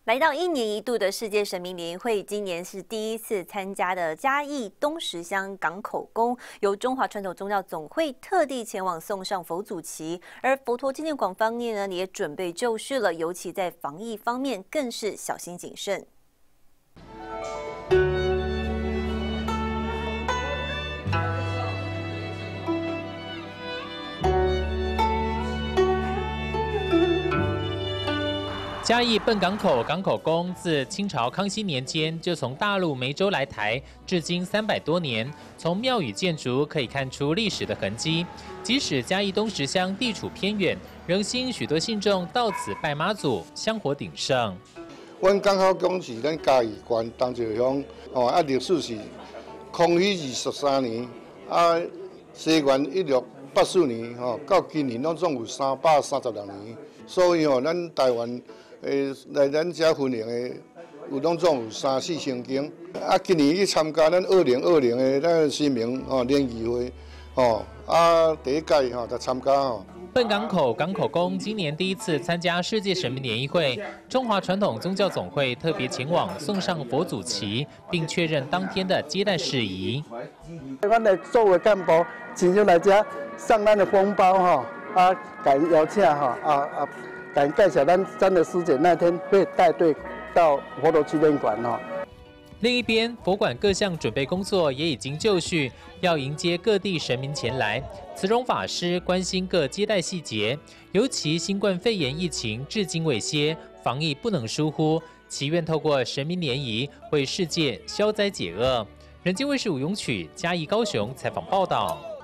来到1年1度的世界神明联谊会，今年是第一次参加的嘉义东石乡港口宫，由中华传统宗教总会特地前往送上佛祖旗。而佛陀纪念馆方面呢，也准备就绪了，尤其在防疫方面更是小心谨慎。 嘉义笨港口港口宫自清朝康熙年间就从大陆梅州来台，至今300多年。从庙宇建筑可以看出历史的痕迹。即使嘉义东石乡地处偏远，仍吸许多信众到此拜妈祖，香火鼎盛。 阮港口宫是咱嘉义县东石乡，历史是康熙23年，西元1684年，到今年拢总有336年，所以咱台湾。 来咱遮分灵的有拢总有3、4千间。今年去参加咱2020的咱新民联谊会，第一届就参加笨港口港口宫今年第一次参加世界神明联谊会，中华传统宗教总会特别前往送上佛祖旗，并确认当天的接待事宜。 阮的作为干部，亲自来遮上咱的封包甲邀请敢介绍咱的师姐那天被带队到佛陀纪念馆另一边，佛馆各项准备工作也已经就绪，要迎接各地神明前来。慈容法师关心各接待细节，尤其新冠肺炎疫情至今未歇，防疫不能疏忽，祈愿透过神明联谊为世界消灾解厄。人间卫视吴永曲嘉义高雄采访报道。